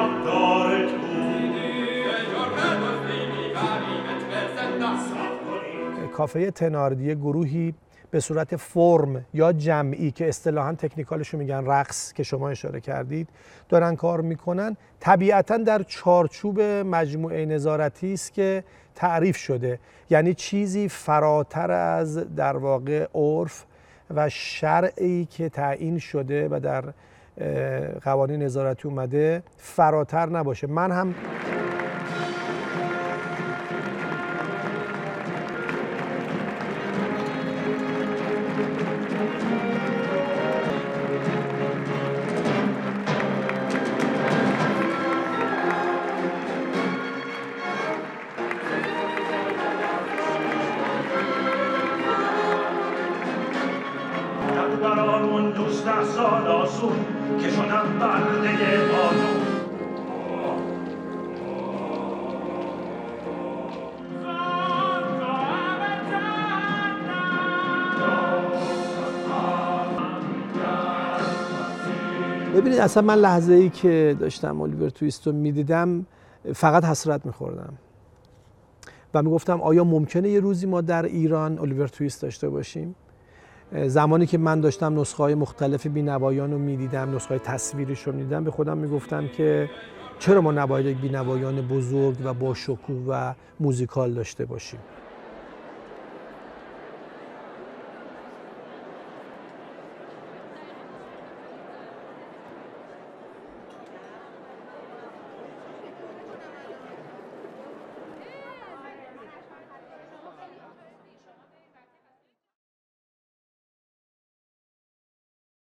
کافه تناردیه گروهی به صورت فرم یا جمعی که اصطلاحاً تکنیکالشو میگن رقص که شما اشاره کردید دارن کار میکنن، طبیعتاً در چارچوب مجموعه نظارتی است که تعریف شده، یعنی چیزی فراتر از در واقع عرف و شرعی که تعیین شده و در قوانین نظارتی اومده فراتر نباشه. من هم که شدم برده بانو ببینید اصلا من لحظه ای که داشتم الیور تویست رو میدیدم فقط حسرت میخوردم و میگفتم آیا ممکنه یه روزی ما در ایران الیور تویست داشته باشیم؟ زمانی که من داشتم نسخه‌های مختلف بی‌نوایان رو می‌دیدم، نسخه‌های تصویریش رو می‌دیدم، به خودم میگفتم که چرا ما نباید یک بی‌نوایان بزرگ و با شکوه و موزیکال داشته باشیم؟